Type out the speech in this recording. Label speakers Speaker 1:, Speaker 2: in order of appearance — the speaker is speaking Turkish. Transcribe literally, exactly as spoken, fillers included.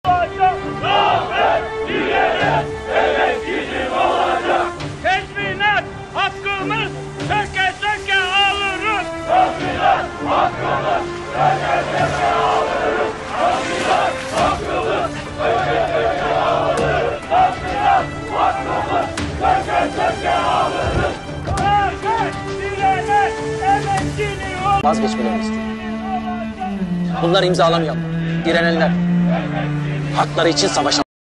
Speaker 1: Zafer dileriz, emekçinin olacak.
Speaker 2: Tezminat hakkımız söke söke alırız.
Speaker 1: Tezminat hakkımız söke söke alırız. Tezminat hakkımız söke söke alırız. Tezminat hakkımız söke söke alırız.
Speaker 2: Zafer dileriz, emekçinin olacak.
Speaker 3: Vazgeçmelerini istiyorum. Bunları imzalamayalım. Direnenler, hakları için savaşan